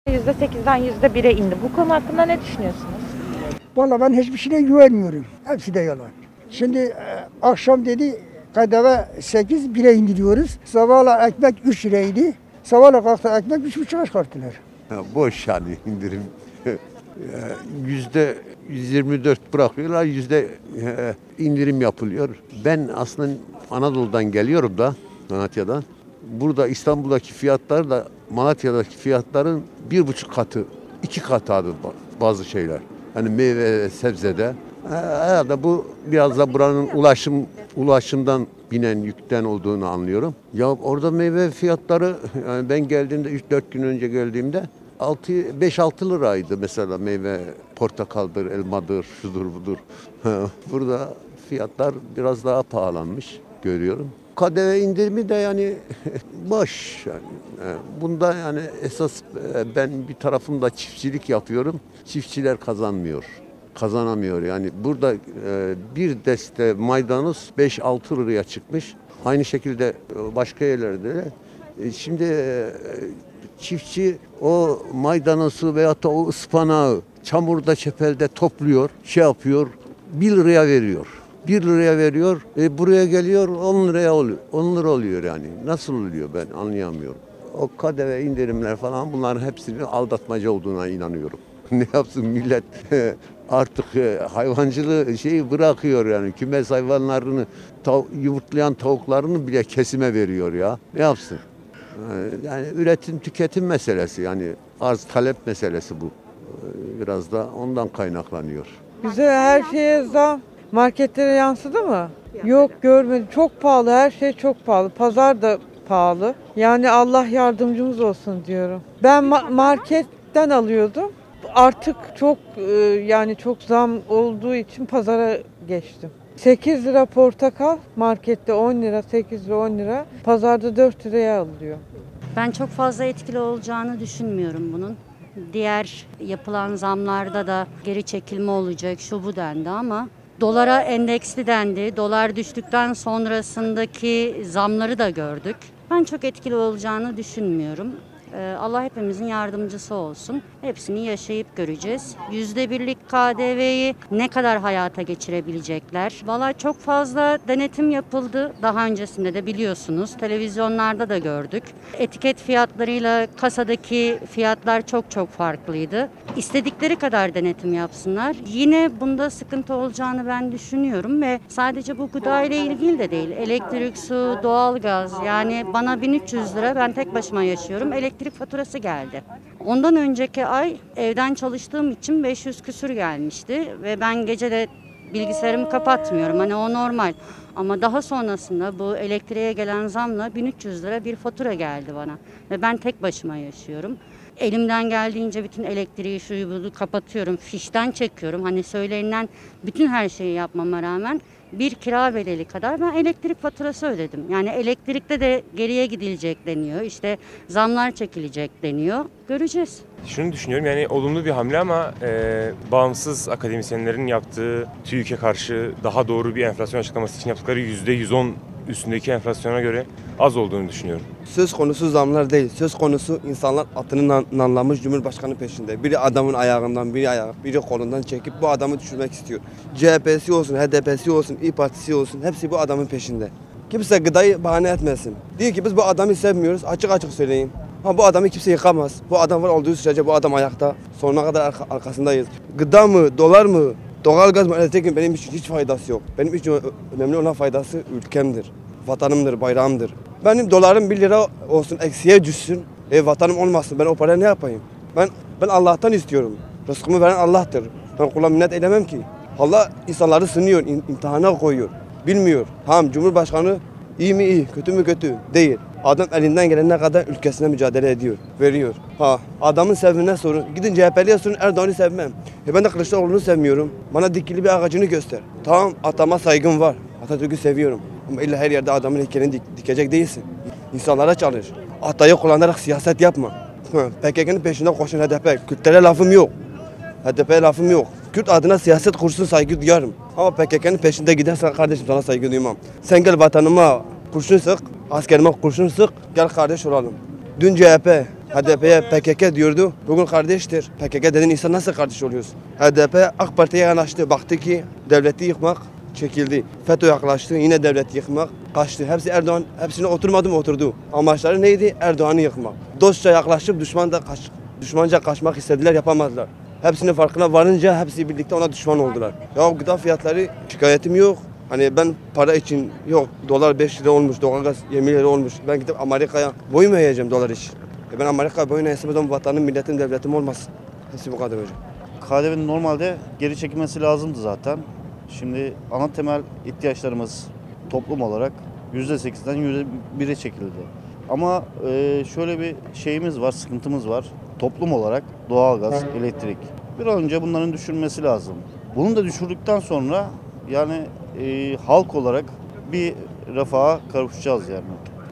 %8'den %1'e indi. Bu konu hakkında ne düşünüyorsunuz? Vallahi ben hiçbir şeye güvenmiyorum. Hepsi de yalan. Şimdi akşam dedi KDV 8 1'e indiriyoruz. Sabahla ekmek 3 liraydı. Sabahla kalktı ekmek 3,5'a çıkarttılar. Boş yani indirim. %124 bırakıyorlar, indirim yapılıyor. Ben aslında Anadolu'dan geliyorum da, Malatya'dan. Burada İstanbul'daki fiyatlar da Malatya'daki fiyatların 1,5 katı, 2 katı abi bazı şeyler. Hani meyve ve sebzede. Herhalde bu biraz da buranın ulaşımdan binen yükten olduğunu anlıyorum. Ya orada meyve fiyatları, yani ben geldiğimde 3-4 gün önce geldiğimde 5-6 liraydı mesela meyve, portakaldır, elmadır, şudur budur. Burada fiyatlar biraz daha pahalanmış görüyorum. KDV indirimi de yani boş. Yani. Bunda yani esas ben bir tarafımda çiftçilik yapıyorum. Çiftçiler kazanamıyor. Yani burada bir deste maydanoz 5-6 liraya çıkmış. Aynı şekilde başka yerlerde de. Şimdi çiftçi o maydanozu veyahut da o ıspanağı çamurda çepelde topluyor, yapıyor, 1 liraya veriyor. 1 liraya veriyor, buraya geliyor 10 liraya oluyor. 10 lira oluyor yani. Nasıl oluyor ben anlayamıyorum. O KDV indirimler falan bunların hepsinin aldatmaca olduğuna inanıyorum. Ne yapsın millet artık hayvancılığı bırakıyor yani. Kümes hayvanlarını, yumurtlayan tavuklarını bile kesime veriyor ya. Ne yapsın? Yani üretim tüketim meselesi yani arz talep meselesi bu. Biraz da ondan kaynaklanıyor. Bize her şeye zam. Marketlere yansıdı mı? Yok görmedim. Çok pahalı. Her şey çok pahalı. Pazar da pahalı. Yani Allah yardımcımız olsun diyorum. Ben marketten alıyordum. Artık çok çok zam olduğu için pazara geçtim. 8 lira portakal markette 10 lira, 8 lira 10 lira. Pazarda 4 liraya alınıyor. Ben çok fazla etkili olacağını düşünmüyorum bunun. Diğer yapılan zamlarda da geri çekilme olacak, şu bu dendi ama dolara endeksli dendi. Dolar düştükten sonrasındaki zamları da gördük. Ben çok etkili olacağını düşünmüyorum. Allah hepimizin yardımcısı olsun. Hepsini yaşayıp göreceğiz. %1'lik KDV'yi ne kadar hayata geçirebilecekler? Valla çok fazla denetim yapıldı. Daha öncesinde de biliyorsunuz. Televizyonlarda da gördük. Etiket fiyatlarıyla kasadaki fiyatlar çok farklıydı. İstedikleri kadar denetim yapsınlar. Yine bunda sıkıntı olacağını ben düşünüyorum ve sadece bu gıda ile ilgili de değil. Elektrik, su, doğalgaz yani bana 1300 lira ben tek başıma yaşıyorum. Elektrik faturası geldi. Ondan önceki ay evden çalıştığım için 500 küsür gelmişti ve ben gece de bilgisayarımı kapatmıyorum. Hani o normal. Ama daha sonrasında bu elektriğe gelen zamla 1300 lira bir fatura geldi bana. Ve ben tek başıma yaşıyorum. Elimden geldiğince bütün elektriği şuyu bunu kapatıyorum. Fişten çekiyorum. Hani söylenilen bütün her şeyi yapmama rağmen bir kira bedeli kadar ben elektrik faturası ödedim. Yani elektrikte de geriye gidilecek deniyor. İşte zamlar çekilecek deniyor. Göreceğiz. Şunu düşünüyorum yani olumlu bir hamle ama bağımsız akademisyenlerin yaptığı TÜİK'e karşı daha doğru bir enflasyon açıklaması için yaptıkları %110 üstündeki enflasyona göre az olduğunu düşünüyorum. Söz konusu zamlar değil. Söz konusu insanlar atını nanlamış Cumhurbaşkanı peşinde. Biri adamın ayağından, biri kolundan çekip bu adamı düşürmek istiyor. CHP'si olsun, HDP'si olsun, İYİ Partisi olsun hepsi bu adamın peşinde. Kimse gıdayı bahane etmesin. Diyor ki biz bu adamı sevmiyoruz. Açık söyleyin. Bu adamı kimse yıkamaz. Bu adam var olduğu sürece bu adam ayakta. Sonuna kadar arkasındayız. Gıda mı, dolar mı, doğalgaz mı, elektrik mi benim için hiç faydası yok. Benim için önemli olan faydası ülkemdir. Vatanımdır, bayrağımdır. Benim dolarım 1 lira olsun, eksiye düşsün. Vatanım olmasın. Ben o parayı ne yapayım? Ben Allah'tan istiyorum. Rızkımı veren Allah'tır. Ben kula minnet edemem ki. Allah insanları sınıyor, imtihana koyuyor. Bilmiyor. Cumhurbaşkanı iyi mi iyi, kötü mü kötü değil. Adam elinden gelene kadar ülkesine mücadele ediyor, veriyor. Adamın sevimine sorun. Gidin CHP'liye sorun, Erdoğan'ı sevmem. Ben de Kılıçdaroğlu'nu sevmiyorum. Bana dikili bir ağacını göster. Tamam, atama saygım var. Atatürk'ü seviyorum. Ama illa her yerde adamın heykelini dikecek değilsin. İnsanlara çalış. Atayı kullanarak siyaset yapma. PKK'nın peşinden koşun HDP. Kürtlere lafım yok. HDP'ye lafım yok. Kürt adına siyaset kursun, saygı duyarım. Ama PKK'nın peşinde gidersen kardeşim sana saygı duymam. Sen gel vatanıma kurşun sık, askerime kurşun sık, gel kardeş olalım. Dün CHP HDP'ye PKK diyordu. Bugün kardeştir. PKK dediğin insan nasıl kardeş oluyorsun? HDP AK Parti'ye yanaştı. Baktı ki devleti yıkmak çekildi. FETÖ yaklaştı. Yine devleti yıkmak kaçtı. Hepsi Erdoğan. Hepsine oturmadı mı oturdu. Amaçları neydi? Erdoğan'ı yıkmak. Dostça yaklaşıp düşmanca kaçmak istediler, yapamadılar. Hepsinin farkına varınca hepsi birlikte ona düşman oldular. Ya gıda fiyatları şikayetim yok. Hani ben para için yok. Dolar 5 lira olmuş, doğalgaz 20 lira olmuş. Ben gidip Amerika'ya boyun mu eğeceğim dolar için? Ben Amerika'ya boyun eğsem o zaman vatanım, milletim, devletim olmaz. Hepsi bu kadar hocam. KDV'nin normalde geri çekilmesi lazımdı zaten. Şimdi ana temel ihtiyaçlarımız toplum olarak %8'den %1'e çekildi. Ama şöyle bir şeyimiz var, sıkıntımız var. Toplum olarak doğalgaz, elektrik. Bir an önce bunların düşürülmesi lazım. Bunu da düşürdükten sonra yani halk olarak bir refaha kavuşacağız yani.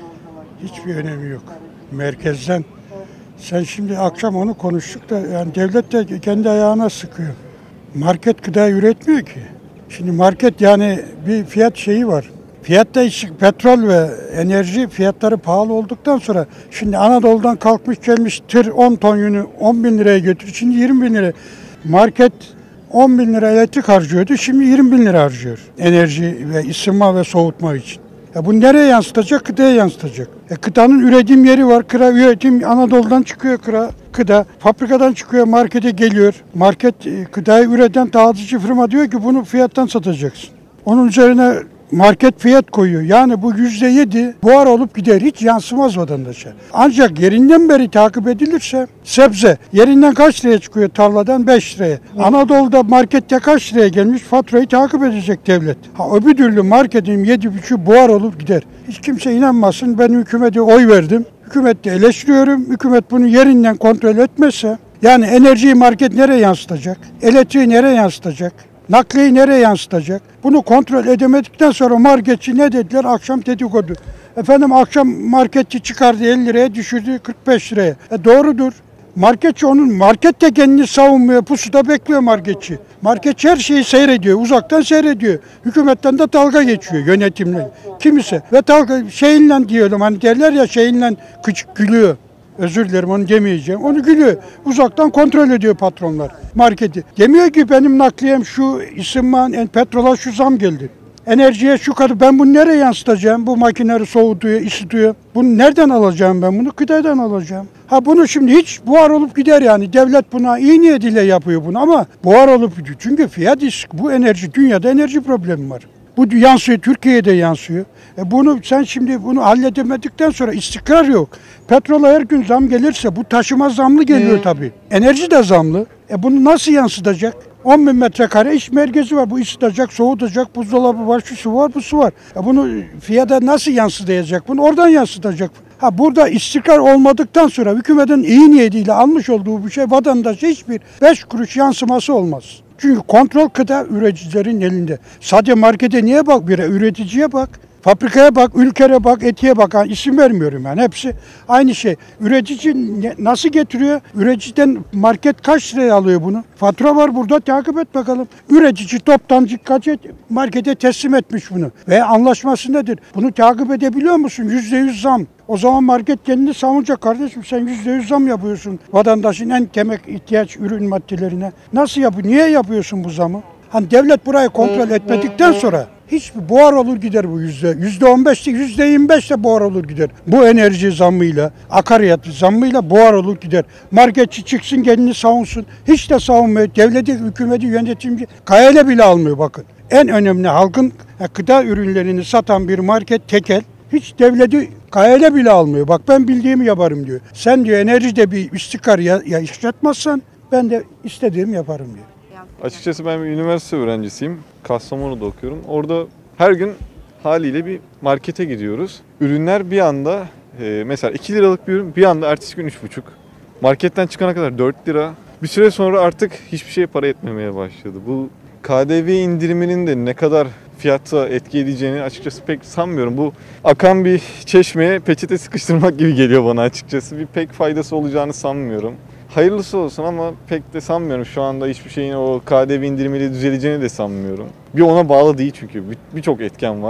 Hiçbir önemi yok. Merkezden. Sen şimdi akşam onu konuştuk da yani devlet de kendi ayağına sıkıyor. Market gıda üretmiyor ki. Şimdi market yani bir fiyat şeyi var. Fiyatta petrol ve enerji fiyatları pahalı olduktan sonra şimdi Anadolu'dan kalkmış gelmiş tır 10 ton yünü 10 bin liraya götürüyor. Şimdi 20 bin lira. Market 10 bin lira elektrik harcıyordu. Şimdi 20 bin lira harcıyor. Enerji ve ısınma ve soğutma için. Bu nereye yansıtacak? Kıtaya yansıtacak. Kıtanın üretim yeri var. Üretim Anadolu'dan çıkıyor kıta. Fabrikadan çıkıyor, markete geliyor. Market kıtayı üreten dağıtıcı firma diyor ki bunu fiyattan satacaksın. Onun üzerine market fiyat koyuyor. Yani bu %7 buhar olup gider. Hiç yansımaz vatandaşa. Ancak yerinden beri takip edilirse sebze yerinden kaç liraya çıkıyor tarladan? 5 liraya. Anadolu'da markette kaç liraya gelmiş? Faturayı takip edecek devlet. Öbür türlü marketin 7,5 buhar olup gider. Hiç kimse inanmasın. Ben hükümete oy verdim. Hükümette eleştiriyorum. Hükümet bunu yerinden kontrol etmezse yani enerjiyi market nereye yansıtacak? Elektriği nereye yansıtacak? Nakliyi nereye yansıtacak? Bunu kontrol edemedikten sonra marketçi ne dediler? Akşam dedikodu. Efendim akşam marketçi çıkardı 50 liraya düşürdü 45 liraya. Doğrudur. Marketçi market de kendini savunmuyor. Pusuda bekliyor marketçi. Marketçi her şeyi seyrediyor. Uzaktan seyrediyor. Hükümetten de dalga geçiyor yönetimle. Kimse. Ve dalga şeyinle diyelim hani derler ya şeyinle gülüyor. Özür dilerim onu demeyeceğim. Onu gülüyor. Uzaktan kontrol ediyor patronlar marketi. Demiyor ki benim nakliyem şu ısınma, petrola şu zam geldi. Enerjiye şu kadar. Ben bunu nereye yansıtacağım? Bu makineleri soğutuyor, ısıtıyor. Bunu nereden alacağım ben bunu? Kıtadan alacağım. Bunu şimdi hiç buhar olup gider yani. Devlet buna iyi niyetiyle yapıyor bunu ama buhar olup gidiyor. Çünkü fiyat bu enerji, dünyada enerji problemi var. Bu yansıyor, Türkiye'de yansıyor. Sen şimdi bunu halledemedikten sonra istikrar yok. Petrola her gün zam gelirse bu taşıma zamlı geliyor tabii. Enerji de zamlı. Bunu nasıl yansıtacak? 10 bin metrekare iş merkezi var. Bu ısıtacak, soğutacak, buzdolabı var, şu su var, bu su var. Bunu fiyata nasıl yansıtacak? Bunu oradan yansıtacak. Burada istikrar olmadıktan sonra hükümetin iyi niyetiyle almış olduğu bir şey vatandaşa hiçbir 5 kuruş yansıması olmaz. Çünkü kontrol gıda üreticilerin elinde. Sadece markete niye bak? Üreticiye bak. Fabrikaya bak, ülkere bak, etiye bak. İsim vermiyorum yani. Hepsi aynı şey. Üretici nasıl getiriyor? Üreticiden market kaç liraya alıyor bunu? Fatura var burada, takip et bakalım. Üretici toptancı kaç markete teslim etmiş bunu. Ve anlaşması nedir? Bunu takip edebiliyor musun? %100 zam. O zaman market kendini savunacak kardeşim. Sen %100 zam yapıyorsun vatandaşın en temel ihtiyaç ürün maddelerine. Nasıl yapıyorsun? Niye yapıyorsun bu zamı? Devlet burayı kontrol etmedikten sonra hiçbir buhar olur gider bu %15'te %25'te buhar olur gider. Bu enerji zammıyla, akaryakıt zammıyla buhar olur gider. Marketçi çıksın kendini savunsun. Hiç de savunmuyor. Devleti, hükümeti, yönetimci kayayla bile almıyor bakın. En önemli halkın gıda ürünlerini satan bir market tekel. Hiç devleti kayayla bile almıyor. Bak ben bildiğimi yaparım diyor. Sen diyor enerjide bir istikrar yaşatmazsan ben de istediğimi yaparım diyor. Açıkçası ben bir üniversite öğrencisiyim. Kastamonu'da okuyorum. Orada her gün haliyle bir markete gidiyoruz. Ürünler bir anda mesela 2 liralık bir ürün bir anda ertesi gün 3,5. Marketten çıkana kadar 4 lira. Bir süre sonra artık hiçbir şeye para etmemeye başladı. Bu KDV indiriminin de ne kadar fiyata etki edeceğini açıkçası pek sanmıyorum. Bu akan bir çeşmeye peçete sıkıştırmak gibi geliyor bana açıkçası. Bir pek faydası olacağını sanmıyorum. Hayırlısı olsun ama pek de sanmıyorum. Şu anda hiçbir şeyin o KDV indirimiyle düzeleceğini de sanmıyorum. Bir ona bağlı değil çünkü birçok etken var.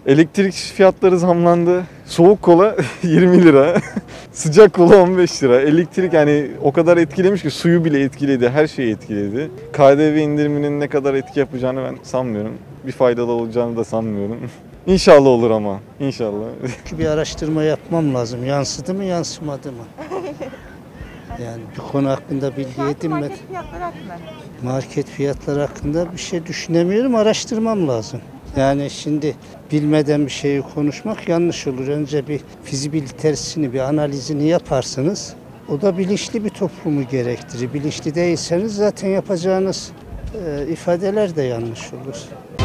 Elektrik fiyatları zamlandı. Soğuk kola 20 lira. Sıcak kola 15 lira. Elektrik yani o kadar etkilemiş ki suyu bile etkiledi. Her şeyi etkiledi. KDV indiriminin ne kadar etki yapacağını ben sanmıyorum. Bir faydalı olacağını da sanmıyorum. İnşallah olur ama. İnşallah. Bir araştırma yapmam lazım. Yansıdı mı yansımadı mı? Yani bir konu hakkında bilgi edinmedim. Market fiyatları hakkında. Market fiyatları hakkında bir şey düşünemiyorum. Araştırmam lazım. Yani şimdi bilmeden bir şeyi konuşmak yanlış olur. Önce bir fizibilitesini, bir analizini yaparsınız. O da bilinçli bir toplumu gerektirir. Bilinçli değilseniz zaten yapacağınız ifadeler de yanlış olur.